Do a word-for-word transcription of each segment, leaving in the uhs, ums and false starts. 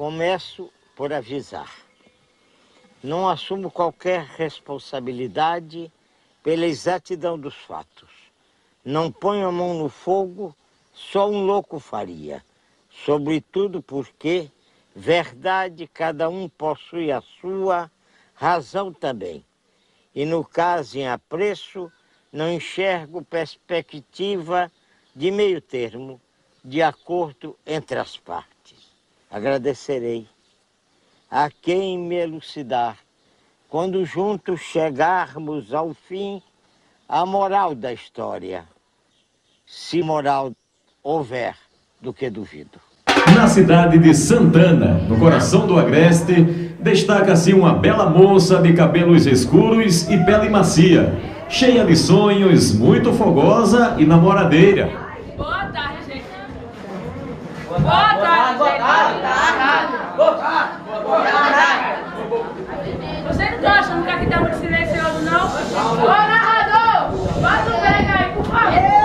Começo por avisar. Não assumo qualquer responsabilidade pela exatidão dos fatos. Não ponho a mão no fogo, só um louco faria. Sobretudo porque, verdade, cada um possui a sua, razão também. E no caso em apreço, não enxergo perspectiva de meio termo, de acordo entre as partes. Agradecerei a quem me elucidar, quando juntos chegarmos ao fim, a moral da história, se moral houver, do que duvido. Na cidade de Santana, no coração do Agreste, destaca-se uma bela moça de cabelos escuros e pele macia, cheia de sonhos, muito fogosa e namoradeira. Boa tarde, gente. Boa tarde, boa tarde. Boa tarde. Boa tarde. Você não tá achando que aqui tá muito silencioso, não? Ô, narrador, bota o bem aí, por favor.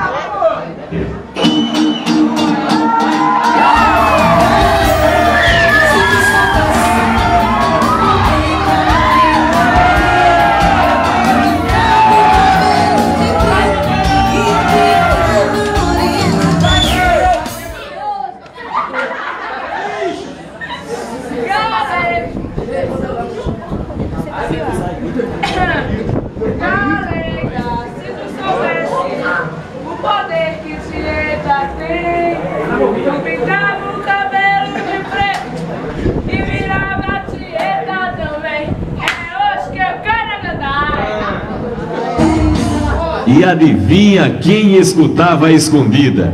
Eu pintava o cabelo de preto e virava a Tieta também. É hoje que eu quero agradar. E adivinha quem escutava a escondida?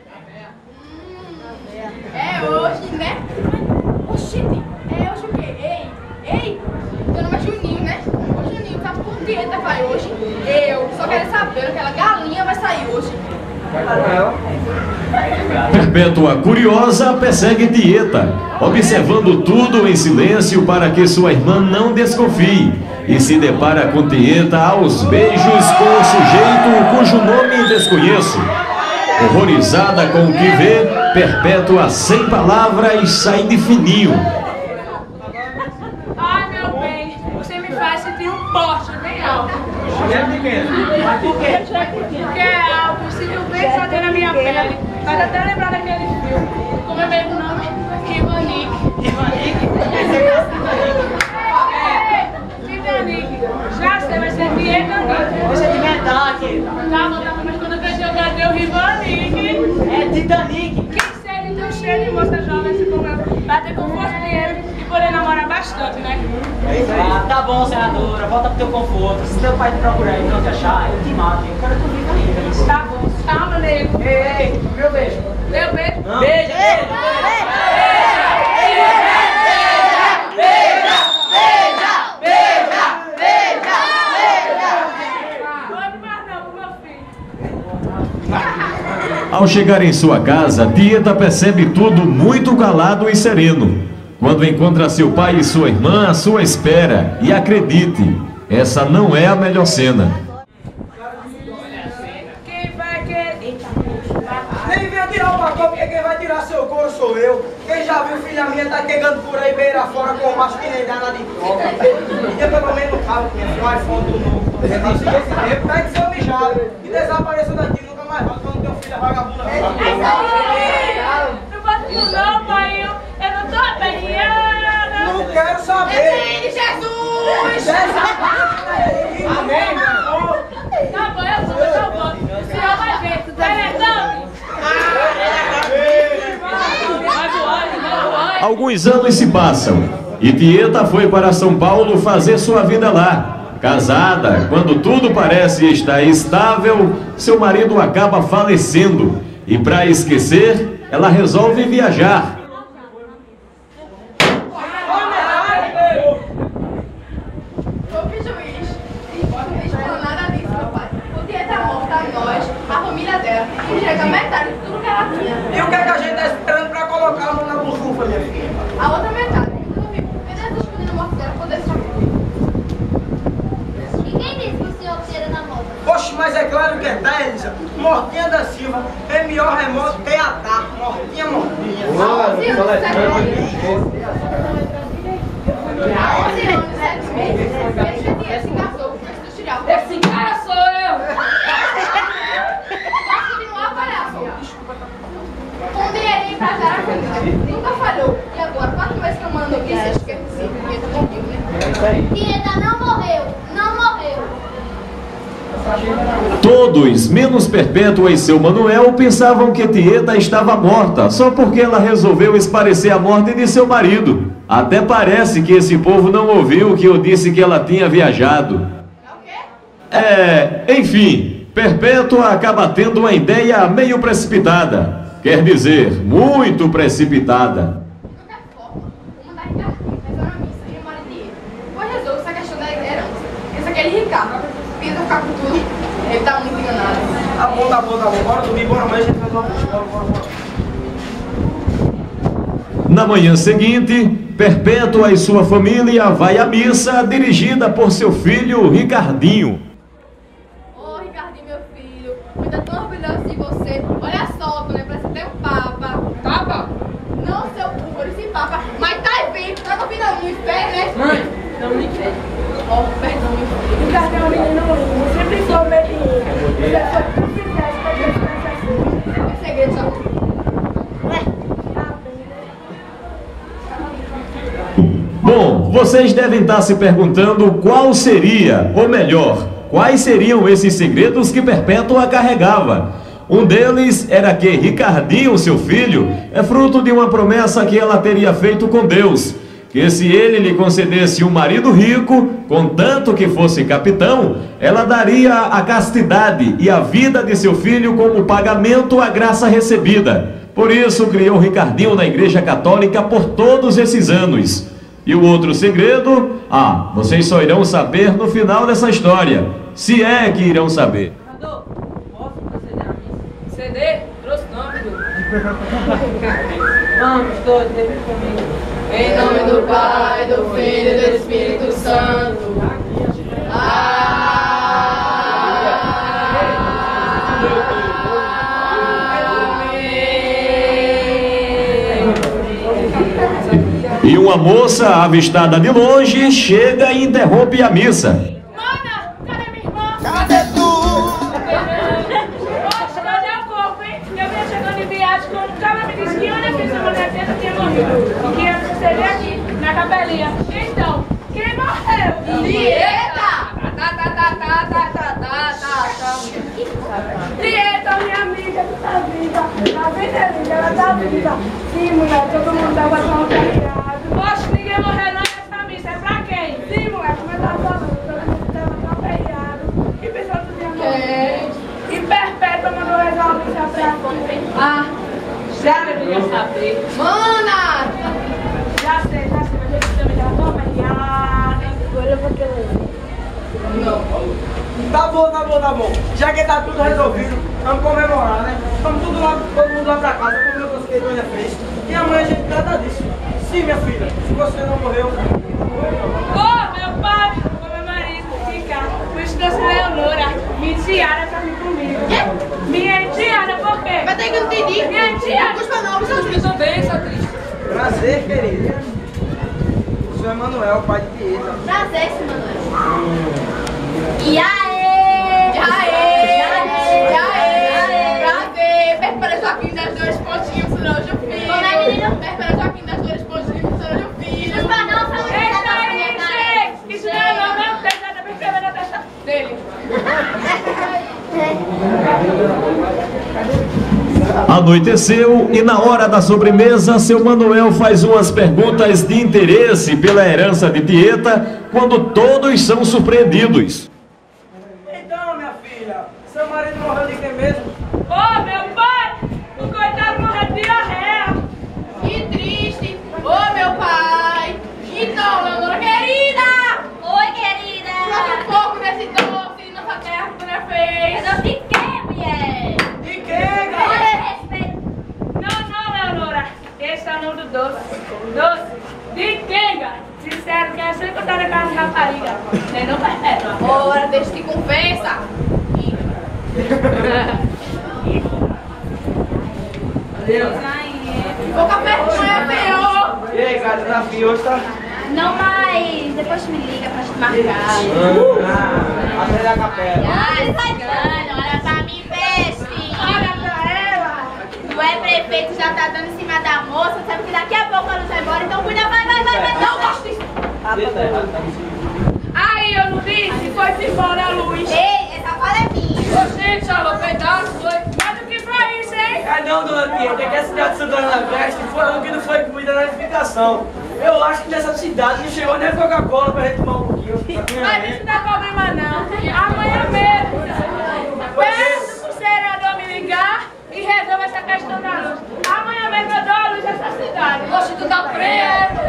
É hoje, né? Oxi, é hoje o quê? Ei, ei, teu nome é Juninho, né? Ô Juninho, tá por Tieta vai hoje? Eu só quero saber, aquela galinha vai sair hoje. Perpétua curiosa persegue Tieta, observando tudo em silêncio para que sua irmã não desconfie, e se depara com Tieta aos beijos com o sujeito cujo nome desconheço. Horrorizada com o que vê, Perpétua sem palavras sai de fininho. Ai, meu bem, você me faz sentir um poste bem alto. Mas por quê? Porque é alto, sinto bem fazer na minha pele. Faz até lembrar daquele filme. Como é mesmo o nome? Titanic. É, Titanic. Já sei, vai ser Titanic. Deixa de inventar aqui. Tá bom, tá bom, mas quando eu vejo jogar deu Rivanic. É Titanic. Quem seria então cheio de moça jovem assim como eu? Vai ter conforto dinheiro e poder namorar bastante, né? Ah, tá bom, senadora. Volta pro teu conforto. Se teu pai te procurar e não te achar, eu te mato. Eu quero que tu viva ainda. Tá bom, calma, nego. Ei, ei, meu beijo. Deu beijo? Não. Beijo, beijo. Ao chegar em sua casa, Tieta percebe tudo muito calado e sereno. Quando encontra seu pai e sua irmã à sua espera, e acredite, essa não é a melhor cena. Quem vai querer? Nem venha tirar o pacote, porque quem vai tirar seu couro sou eu. Quem já viu filha minha tá chegando por aí beira fora com o macho que nem dá de troca. E eu pelo menos no carro, tinha um iPhone do novo. Eu disse, esse tempo, pegue seu mijado e desapareça daqui, nunca mais volta quando teu filho é vagabunda. Não pode tudo não, pai. Eu não tô aperreada. Não quero saber. Em Jesus! Jesus! Amém, meu irmão. Tá bom, eu vou, eu vou. O senhor vai ver. Pernetão. Alguns anos se passam, e Tieta foi para São Paulo fazer sua vida lá. Casada, quando tudo parece estar estável, seu marido acaba falecendo. E para esquecer, ela resolve viajar. Ô, juiz, não falou nada disso, meu pai. O Tieta tá morto, a nós, a família dela, e chega a metade de tudo que ela tinha. E o que é que a gente tá esperando pra colocar a mão na buzufa, minha filha? A outra metade, eu não vi. Cadê essa escondida morte dela poder saber? E quem disse que o senhor tira na moto? Oxe, mas é claro que é, tá, Elisa? Mortinha da Silva é melhor remoto que a tá. Mortinha, mortinha. Esse cara sou eu! Posso continuar, palhaço? Desculpa. Com dinheirinho pra zerar a comida. Nunca falhou. E agora, quatro vezes que eu mando aqui, vocês querem dizer que Tieta morreu, né? Tieta não morreu. Não morreu. Todos, menos Perpétua e seu Manuel, pensavam que Tieta estava morta, só porque ela resolveu esclarecer a morte de seu marido. Até parece que esse povo não ouviu que eu disse que ela tinha viajado. É, enfim, Perpétua acaba tendo uma ideia meio precipitada. Quer dizer, muito precipitada. De qualquer forma, vou mandar Ricardinho fazer uma missa e eu moro em dinheiro. Depois resolve essa questão da herança. Esse aqui é Ricardo. Pisa ficar com tudo. Ele tá muito enganado. Tá bom, tá bom, tá bom. Bora dormir, bora amanhã a gente vai lá pro escola, bora, bora. Na manhã seguinte, Perpétua e sua família vai à missa dirigida por seu filho Ricardinho. Ô, oh, Ricardinho, meu filho, muito tão orgulhoso de você. Olha só, tu lembra que tem um papa. Papa? Não, seu burro, esse papa. Mas tá vivo, tá no final do inferno, né? Mãe, não me fez. Oh, perdão, meu filho. Ricardo é um menino lindo, sempre soube ele. Ele foi tudo que fez pra Deus fazer assim. É segredo, só. Bom, vocês devem estar se perguntando qual seria, ou melhor, quais seriam esses segredos que Perpétua carregava. Um deles era que Ricardinho, seu filho, é fruto de uma promessa que ela teria feito com Deus, que se ele lhe concedesse um marido rico, contanto que fosse capitão, ela daria a castidade e a vida de seu filho como pagamento à graça recebida. Por isso criou Ricardinho na Igreja Católica por todos esses anos. E o outro segredo, ah, vocês só irão saber no final dessa história, se é que irão saber. Posso proceder a missa? C D? Trouxe não, Dudu. Vamos, todos, deixa comigo. Em nome do Pai, do Filho e do Espírito Santo. E uma moça avistada de longe chega e interrompe a missa. Mana, cadê minha irmã? Cadê tu? Poxa, cadê o corpo, hein? Eu vinha chegando de viagem quando o cara me disse que Ana fez uma defesa tinha morrido. Que ia suceder aqui, na capelinha. Então, quem morreu? Tieta! Tá, tá, tá, tá, tá, tá, tá, tá, tá. Tieta, minha amiga, tu tá viva. Tá viva, linda, ela tá viva. Sim, mulher, todo mundo tava tão criado. Poxa, ninguém morreu não nessa missa. É pra quem? Sim, mulher, como eu tava falando, todo mundo tava tão criado. E pensou que tinha morrido. E Perpétua mandou rezar uma missa pra quem? Ah, já deveria saber. Mana! Já sei, já sei, mas eu também já tô apanhada. Agora eu vou querer. Não. Tá bom, tá bom, tá bom. Já que tá tudo resolvido, vamos comemorar, né? Vamos tudo lá, todo mundo lá pra casa, comer o que a Dona fez. E amanhã a gente trata disso. Sim, minha filha, se você não morreu, Ô, oh, meu pai, ô meu marido, Ricardo, por isso trouxe Leonora, minha enteada pra vir comigo. Quê? Minha enteada, por quê? Vai ter que eu não entendi. Minha enteada. Cuspa não, você não Eu tô bem, sou triste. prazer, querida. O senhor Emanuel, pai de Tieta. Prazer, esse Manoel. E aê! E aê! E aê! Prazer! Perpera Joaquim das duas pontinhas, senão eu filho. Como é, menino? Perpera Joaquim das duas pontinhas, senão eu filho. Cuspa não, só não Eita aí, gente! Isso não é não, não tem nada pra escrever na testa dele. Anoiteceu e na hora da sobremesa, seu Manuel faz umas perguntas de interesse pela herança de Tieta, quando todos são surpreendidos. Então, minha filha, seu marido morreu de quem mesmo? Ô, oh, meu pai! O coitado morreu de diarreia! Que triste! Ô, meu pai! Então, Leonora querida! Oi, querida! Troca um pouco desse doce nossa terra que você fez! É doce de quê, mulher? De quem, cara? Olha, respeito! Não, não, Leonora. Esse é o nome do doce. Doce de quenga. Sincero, que é sempre contar na casa de rapariga. Nem não Perpétua. Ora, deixa de conversa! O café não é pior. E aí, cara, desafio hoje tá... Não, mas depois me liga pra te marcar. Ah, até da capela. Ai, Saigana, olha pra mim, peixe. Olha pra ela. Tu é prefeito, já tá dando em cima da moça. Sabe que daqui a pouco a luz vai embora, então cuida, vai, vai, vai, vai. Não gosto disso. Aí, eu não disse, foi-se embora a luz. Ei, essa fala é minha. Ô, gente, falou pedaço, foi. Mas o que foi isso, hein? Ah, não, dona Tieta, é que a cidade de Santana da Veste foi o que não foi incluída na edificação. Eu acho que nessa cidade não chegou nem a Coca-Cola pra gente tomar um pouquinho. Mas isso não é problema, não. Amanhã mesmo, peço pro vereador me ligar e resolve essa questão da luz. Amanhã mesmo eu dou a luz nessa cidade. Poxa, tu tá preso.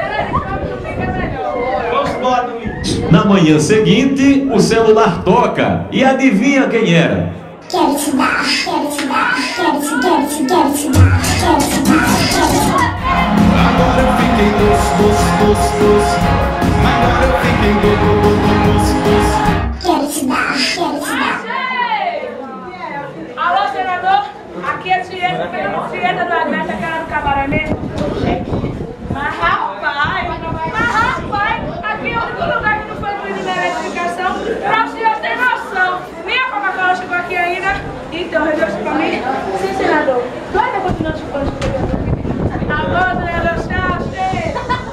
Vamos embora, domingo. Na manhã seguinte, o celular toca e adivinha quem era? Quero te dar, quero te dar, quero te, quero te, quero te dar, quero te dar, quero te dar. Agora eu fiquei doce, doce, doce, doce. Agora eu fiquei doce, doce, doce. Quero te dar, quero te dar. Alô, senador? Aqui é Tieta, Tieta do Agreste, aquela do cabaré mesmo. Mas rapaz, mas rapaz, aqui é o único lugar que não foi incluído na eletrificação, pra o senhor ter noção. Nem a Coca-Cola chegou aqui ainda, então resolve isso pra mim. Sim, senador. Tu ainda continua chupando o que agora, senador, chache.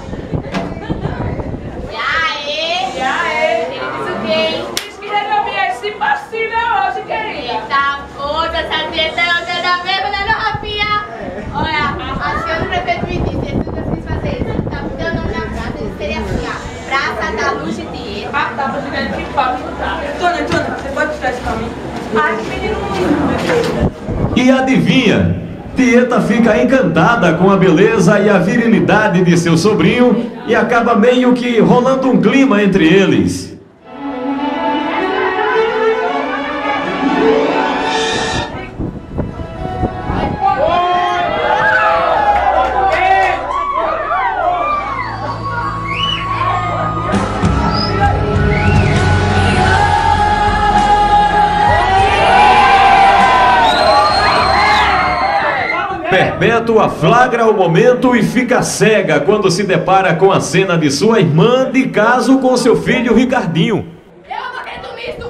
E aí? E aí? Ele disse o quê, hein? Diz que resolvia esse impossível hoje, querida. Eita, foda, essa dieta é outra da mesma, né, não, Rafinha? Olha, a senhora do prefeito me disse, ele nunca quis fazer isso. Tá me dando nome na praça, ele seria assim, ó. Praça da Luz de Tieta. Ah, tá, tô dizendo que pode escutar. Antônio, Antônio, você pode puxar isso pra mim? Ai, que menino muito. E adivinha? Tieta fica encantada com a beleza e a virilidade de seu sobrinho e acaba meio que rolando um clima entre eles. Perpétua flagra o momento e fica cega quando se depara com a cena de sua irmã de caso com seu filho Ricardinho. Eu não acredito nisso!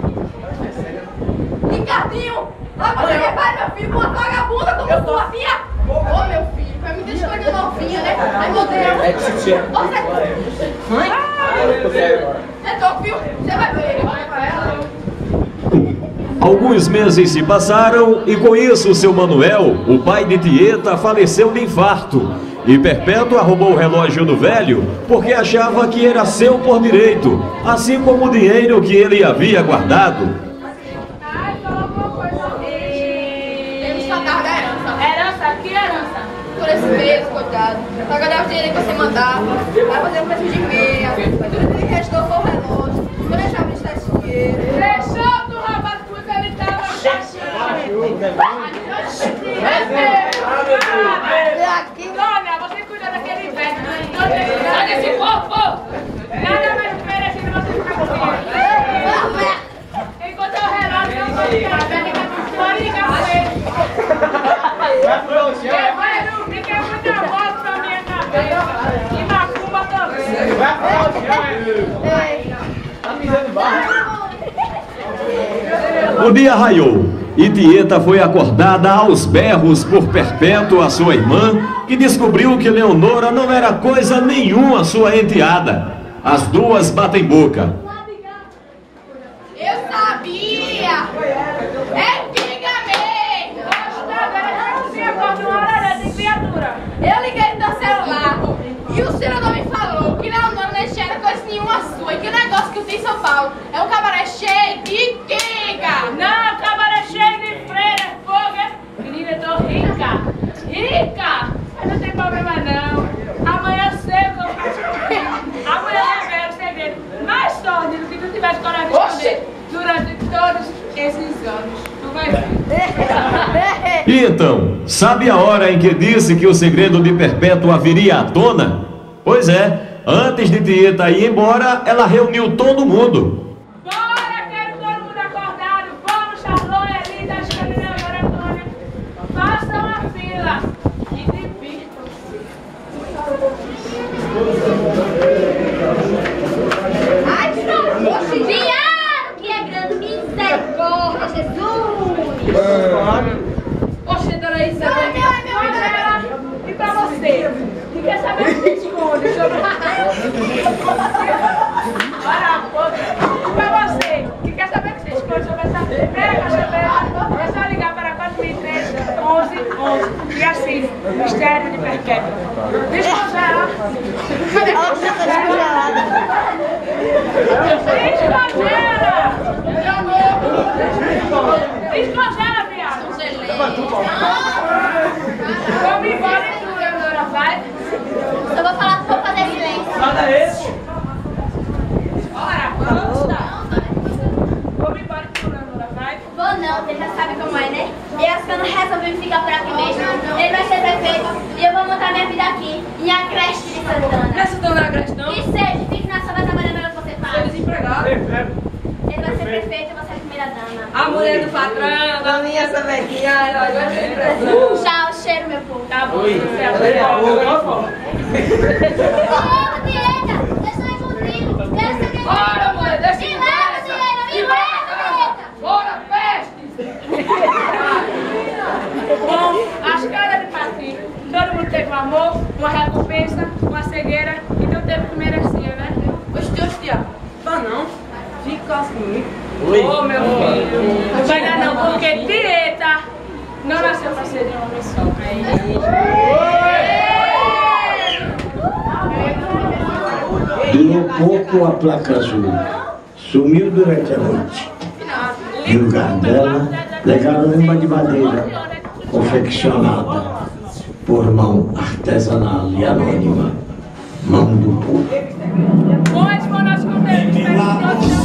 Ricardinho! Vai fazer que vai, meu filho, com uma vagabunda como sua filha! Ô, meu filho, vai me deixar de novinha, né? Ai, meu Deus! Você... Mãe? É teu filho? Você vai ver, ele vai pra ela. Alguns meses se passaram e com isso seu Manuel, o pai de Tieta, faleceu de infarto. E Perpétua roubou o relógio do velho porque achava que era seu por direito, assim como o dinheiro que ele havia guardado. Ai, fala alguma coisa. Temos que falar da herança. Herança? Que herança? Por esse mês, coitado. Só que eu dava o dinheiro que você mandava. Vai fazer o preço de meia. Tudo que restou foi o relógio. Vou deixar pra esse dinheiro. Deixou tu roubar tudo, ele tava Dona, você cuida daquele velho. Sai desse corpo! Nada mais merecido você ficar comigo. Enquanto eu relógio, eu vou ligar. Pode ligar pra ele. Vai dormir, que é muita voz pra minha cabeça. E macumba também. O dia raiou e Tieta foi acordada aos berros por Perpétua, sua irmã, que descobriu que Leonora não era coisa nenhuma sua enteada. As duas batem boca. Eu sabia! É antigamente! Eu liguei no celular e o senador me falou que Leonora não enxerga coisa nenhuma sua e que o negócio que eu tenho em São Paulo é um cabaré cheio de quiga! Não, cabaré cheio de freira, fogo. Menina, eu tô rica. Rica! Mas não tem problema não. Amanhã cedo eu faço comigo. Amanhã eu revelo o segredo mais sórdido que tu tivesse coragem de esconder durante todos esses anos. Tu vai ver. E então, sabe a hora em que disse que o segredo de Perpétua viria à tona? Pois é, antes de Tieta ir embora, ela reuniu todo mundo. Bora, quero todo mundo acordado. Vamos, Charlone. Oxe, dona Isabel, e pra você? E quer saber o que esconde? E pra você? Que quer saber o que se esconde sobre essa primeira cachabeira? É só ligar para quatro mil e três, onze, onze. E assim, mistério de perpétua. Descongela. Descongela. Descongela, viado. Vamos embora e tu, Leonora, vai. Eu vou falar pra fazer silêncio. Nada esse. Ora, vamos lá. Vamos embora e tu, Leonora, vai. Vou não, você já sabe como é, né? E as canas resolvem ficar por aqui mesmo. Ele vai ser prefeito e eu vou montar minha vida aqui, em a creche de Santana. Não é Santana na creche, não? Que seja, fique na sua, vai trabalhar melhor que você Sou faz. desempregado. Ele vai ser prefeito e você é a primeira dama. A mulher do patrão, da minha sabequinha, ela vai ser prefeito. Tchau, cheiro, meu povo. Tá bom, você é a Diego, direita, eu sou envolvido. Quero ser quem Bora, mulher, deixa me eu leva, direita, me leva, direita. Bora, peste! Bom, as caras de patinho, todo mundo teve um amor, uma recompensa, uma cegueira e deu o tempo que merecia, né? Oxe, Deus, tia. Vá não. Fica assim. Ô, meu filho, não vai dar não, porque Tieta não nasceu pra ser de um homem só. Durou pouco a placa azul. Sumiu durante a noite. No lugar dela, legaram uma de madeira, confeccionada por mão artesanal e anônima, mão do povo. Bom, esse foi o nosso conteúdo. Espero que todos